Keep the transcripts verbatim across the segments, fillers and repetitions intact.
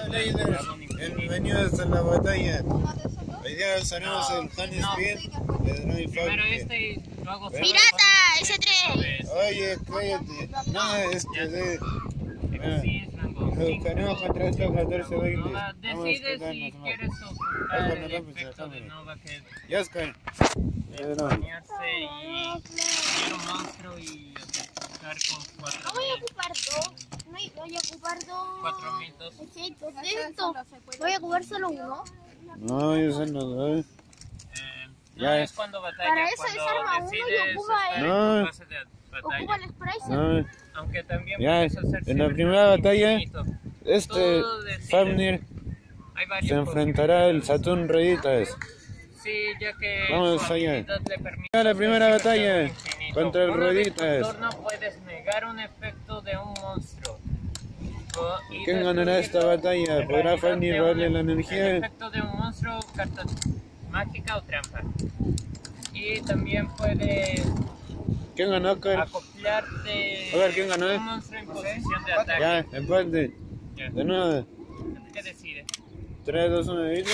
Leider, bienvenidos a la batalla. Hoy día usaremos el Honey Speed de Dry Primero Fire. este y luego... ¡Pirata! ¡ese tres! Oye, cállate. No, este de... Ah, Sí, es rango Nos cinco. buscaremos contra estos catorce veinte. Nova, decide si quieres ocupar el efecto de Nova, que es Ya es que... bañarse y ser un monstruo y atacar con No cuatro voy a mil. ocupar dos. No voy a ocupar dos. cuatro mil dos. Efectos de esto. Voy a ocupar solo uno. No, yo sé no doy. Eh, no Ya es cuando batalla, Para eso cuando desarma uno y decides ocupa estar el- en No. tu fase de batalla. Ocupa el spray. No, Aunque también ya, puedes hacer en la siempre primera batalla, infinito. este Todo decide. Fafnir Hay varias se enfrentará al Saturn Reditas. Sí, ya que Vamos su allá. habilidad le permite Ya la primera hacer batalla infinito. contra el Una vez Rueditas. por turno puedes negar un efecto de un monstruo. O- y ¿Quién ganará esta destruirlo. batalla? En ¿Podrá realidad, Fafnir de un- darle la El energía? efecto de un monstruo, carta mágica o trampa. Y también puedes ¿Quién ganó, Car? acoplarte A ver, ¿quién ganó? un monstruo en posición de ataque. Ya, empate. Ya. De nuevo. ¿Qué decide? tres, dos, uno, ¿viste?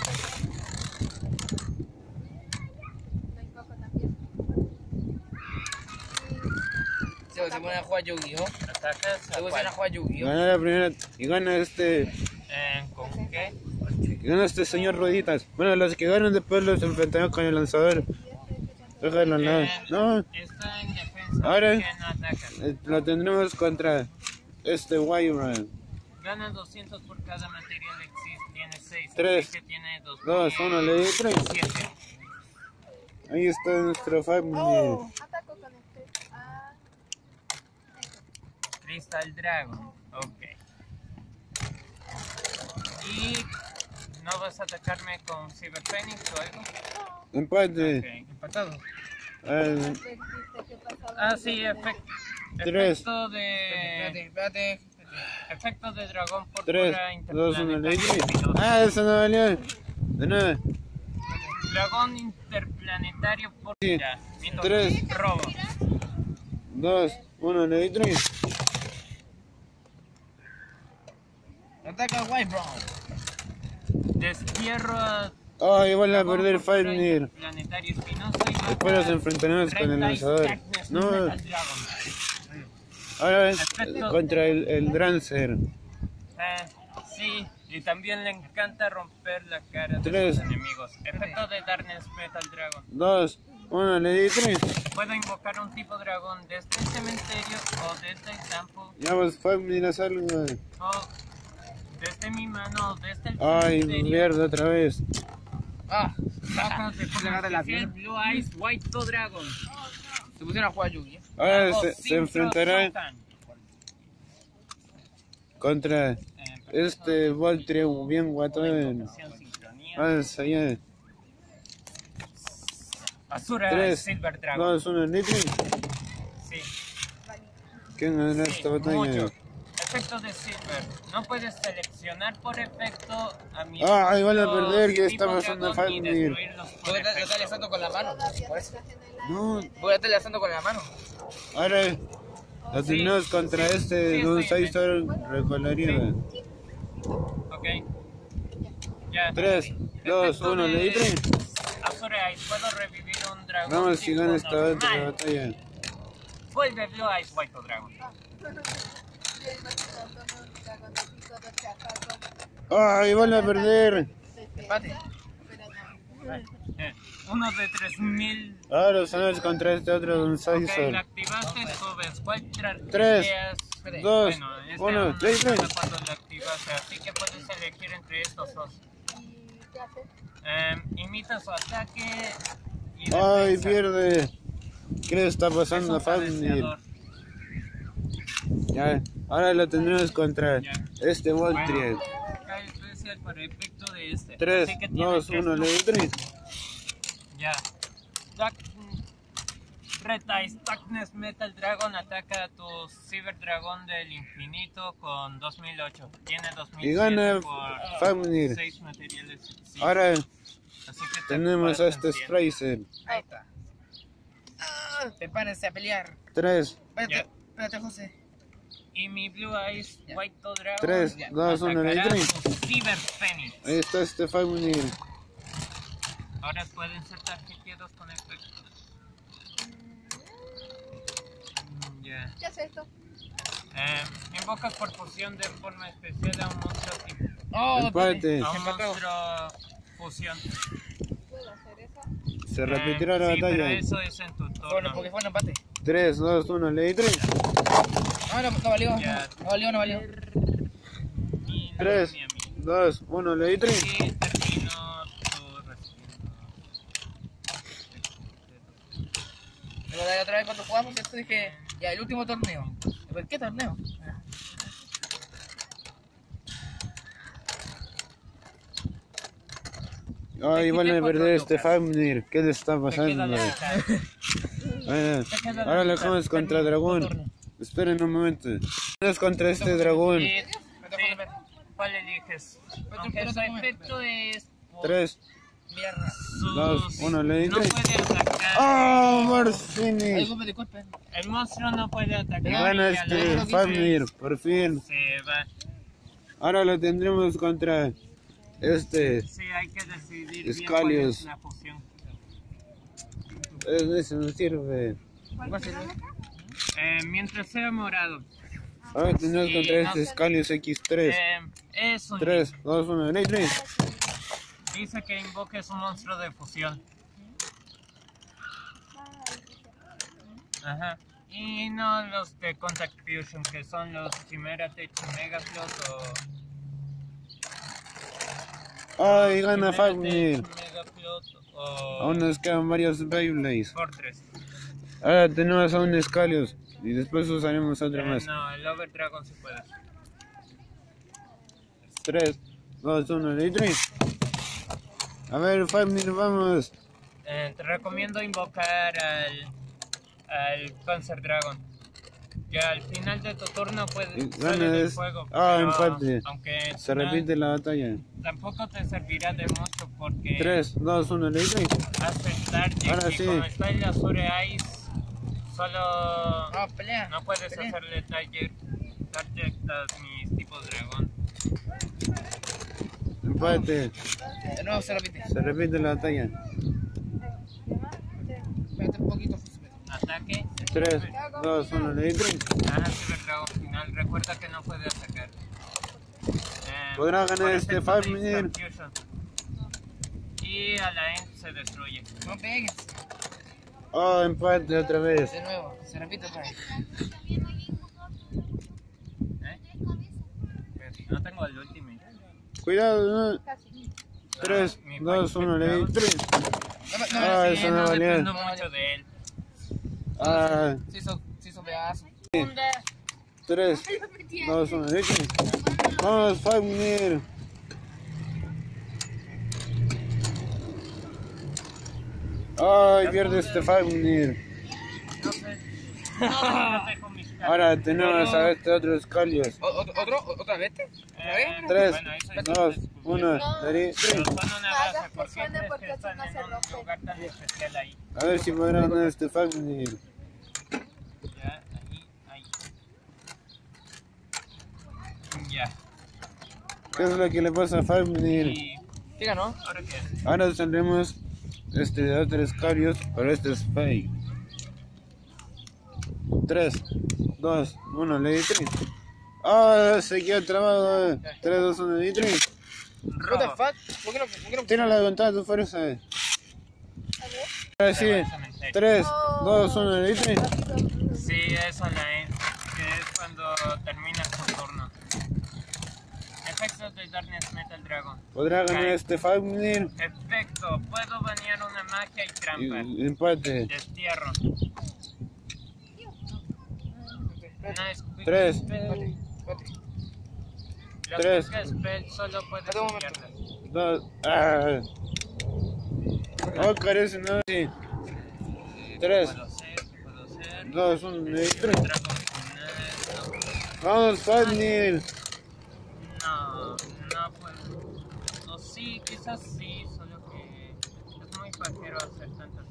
Se se pone a jugar Yu-Gi-Oh! ¿Atacas Se a pone cuál? a jugar Yu-Gi-Oh! Gana la primera y gana este, Eh, ¿Con qué? y gana este señor Rueditas. Bueno, los que ganan después los enfrentarán con el lanzador. Déjalo al lado. Eh, No, Está en defensa, Ahora- así que no ataca. eh, lo tendremos contra este Wyvern. Gana doscientos por cada material que existe. Tiene seis. Tres, así que tiene dos. dos, uno, le di tres. siete. Ahí está nuestro Fafnir. Ataco con este. Ah. Crystal Dragon. Ok. Y no vas a atacarme con Cyber Phoenix o algo. Empate. Ok. Empatado. Eh, Ah, sí, efecto. Tres. Efecto de. Espérate, espérate. Efecto de dragón por tres, pura dos, uno, le di tres. interplanetario. Ah, eso no valió. De nada. Dragón interplanetario por. Sí. Ya, miento. Tres. Robo. dos, uno, le di tres. Ataca a White Brown. Destierro a. Ay, van a dragón perder por pura Fafnir. interplanetario espinoso y Después los enfrentaremos con el lanzador. No, ahora es eh, contra el, el Drancer. Eh, sí, y también le encanta romper la cara de Tres. sus enemigos. Efecto de Darkness Metal Dragon. dos, uno, le di tres. Puedo invocar un tipo dragón desde el cementerio o desde el campo Ya vos, Fafnir, haz algo. o desde mi mano o desde el Ay, cementerio. mierda, otra vez. Ah, Bajas de forma agarra la especial piel. Blue Eyes White Dragon. se pusieron a jugar Yu-Gi-Oh! Ahora O se, se Synchro enfrentará Sultan. contra Eh, este Voltrio bien guatón. invocación sincronía. Vamos allá. Asura Tres, Silver Dragon. dos, uno, le di tres. Sí. ¿Quién ganará Sí, esta batalla? mucho. Efecto de Silver. No puedes seleccionar por efecto a mi. Ah, ahí van a perder, ya tipo está pasando dragón y Fafnir. destruirlos por Porque lo está efecto. lanzando con la mano. Por eso. No, Voy a estar lanzando con la mano. ahora lo tenemos contra este sí, Don estoy- Saisor Recolariva. Ok. Ya. tres, dos, Efecto uno, de le di tres. Azure Eyes. Puedo revivir un dragón. Vamos si tipo gana esta otra normal. batalla. Vuelve Blue Eyes White Dragon. Ay, van a perder. Empate. Eh, Uno de tres mil. Ahora son contra este otro Don Ok, Saisor. lo activaste, subes White Dragon. Tres, dos, Bueno, este uno, aún no le di tres. sabe cuándo lo activaste, así que puedes elegir entre estos dos. Eh, imita su ataque y Ay, defensa. pierde. ¿Qué le está Es pasando a un Fafnir? cabeceador. Ya, ahora lo tendremos contra Ya. este Voltrio. Bueno, cae especial para efecto de este. tres, Así que tiene dos, tres uno, le di turnos. tres. Ya. Dark, Red Eyes Darkness Metal Dragon ataca a tu Cyber Dragón del infinito con dos mil ocho. Tiene dos mil Y gana por Fafnir. seis materiales. Sí. Ahora Así que te tenemos a preparas este en cien. Spracer. Ahí está. Ah, prepárense a pelear. tres, Espérate, Ya. espérate, José. Y mi Blue Eyes White Dragon. tres, dos, uno, atacará Lady tu Cyber Phoenix. Ahí está este Fagnir. Ahora pueden ser tarjeteados con efecto. Mm, Ya. ¿Qué es esto? Eh, invocas por fusión de forma especial a un monstruo tipo. Oh, Empate. A un monstruo fusión. ¿Puedo hacer eso? Se repetirá la Eh, sí, pero batalla. eso es en tu Bueno, turno. porque fue un empate. tres, dos, uno, Lady tres. No, no, no valió. Ya. No valió, no valió. Y no tres, ni a mí. dos, uno, Lady tres. Y termino tu recibiendo. Luego de la otra vez cuando jugamos esto dije, ya, el último torneo. ¿Pero qué torneo? Ay, van a perder este Fagnir. ¿Qué le está Te queda pasando? la mitad. Ah, Te queda la ahora lo mitad. dejamos contra Termina tu dragón. turno. Esperen un momento. Vamos contra este dragón. Y- sí, ¿cuál eliges? Aunque su efecto es por tres, Mierda. sus... dos, uno, le di no tres. puede atacar. ¡Oh, Ay, Marcini! disculpe, disculpe. El monstruo no puede atacar. Gana y a la este vez Fagnir, por fin. Se va. Ahora lo tendremos contra este. Sí, hay que decidir bien cuál Scalios. es la fusión. Eso no sirve. ¿Cuál sería? Eh, mientras sea morado. Ahora tenemos Sí, contra no este sé. Scalios equis tres. Eh, es un... tres, dos, uno, Ley tres. Dice que invoques un monstruo de fusión. Ajá. Y no los de Contact Fusion, que son los Chimera Tech Megaflot o... Ay, gana Chimera Fagnir. Tech, Megaflot o... Aún nos quedan varios Beyblades. Fortress. Ahora tenemos a un Scalios. Y después usaremos otro Eh, más. no, el Over Dragon sí puede. tres, dos, uno, Ley tres. A ver, Fagnir, vamos. Eh, te recomiendo invocar al, al Panzer Dragon. Que al final de tu turno Y puedes gana sale del es- fuego. ah, pero empate. Aunque Se no- repite la batalla. tampoco te servirá de mucho porque tres, dos, uno, Ley tres. hace Target Ahora y sí. como está el Azure Ice, solo No, pelea. no puedes pelea. hacerle Target, target a mis tipos dragón. Empate. De nuevo se repite. Se repite la batalla. Espérate un poquito. Ataque. tres, dos, uno, Ley tres. Ah, Cyber Dragon final. Recuerda que no puede atacar. Eh, Podrá ganar por este efecto de Fagnir. Instant Fusion. Y a la end se destruye. No pegues. Oh, empate otra vez. De nuevo, se repite otra vez. ¿Eh? No tengo el ultimate. Cuidado, ¿no? Casi. tres, Mi dos, Fight uno, Ley Dragon. tres. No, no, no, Ah, sí, eso Sí, no no valía. dependo mucho de él. Ah, Se hizo, se hizo pedazo. tres, dos, uno, Ley tres. Vamos, Fagnir. Ay, pierde este Fagnir. No sé. No sé con mis cartas. Ahora tenemos a este otro Scalios. ¿O- ¿Otro? otro- ¿Otra vez? ¿Otra vez? Eh, tres, bueno, eso es dos, descubierto. uno, Ley Pero tres. son una Nada, base, ¿por qué funciona crees porque que así están no en se un rompe. lugar tan especial ahí? A ver si podrá ganar este Fagnir. Ya, ahí, ahí. Ya. ¿Qué es lo que le pasa a Fagnir? Y ¿Sí ganó? ahora qué. Ahora tendremos este otro Scalios, pero este es fake. tres, dos, uno, Ley tres. Ah, se quedó trabado. tres, dos, uno, Ley tres. What the Robo. fuck? ¿Por qué no? ¿Por qué no? Tírala con toda tu fuerza. Ahora sí. Cementerio. tres, dos, uno, Ley tres. Sí, eso la end, que es cuando termina su turno. Efectos de Darkness Metal Dragon. Podrá ganar este Fagnir. Efecto, puedo banear una magia y trampa. Y empate. Destierro. Nice. Quick Tres. Spell. Espérate. Los Tres. Quick Spell solo puedes Espérate un momento. enviarlas. dos. Ah. Oh, carece, no. Sí. tres, Puedo ser, puedo ser. dos, uno, Ley tres. Dragon final. Vamos, Fagnir. No, no puedo. O sí, quizás sí, solo que es muy pajero hacer tantas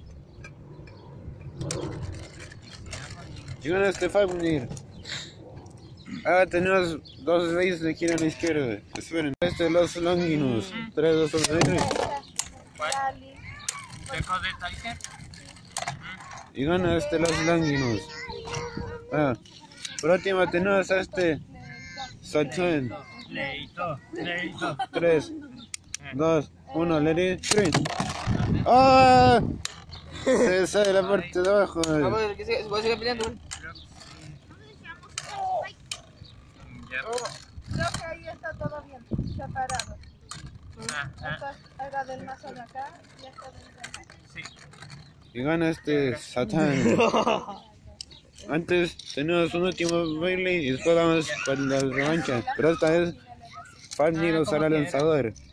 cosas. Y gana este Fagnir. Ah, tenemos dos reyes de gira a la izquierda. Esperen, este es los Longinus. tres, dos, uno, tres. Lali. Dejo de Talker. Y gana este los Longinus. Ah, por último tenemos a este Sachin. Leito, leito. tres, dos, uno, let it, three. ¡Ah! Se sale la parte de abajo. Vamos, que se, se puede seguir peleando. Ya. Creo que ahí está todo bien, separado. Ah, ah, Esta era del mazo de acá y esta del de acá. sí. Y gana este Satán. Antes tenemos un último baile y después vamos con la revancha. Pero esta vez Farnir usará el lanzador.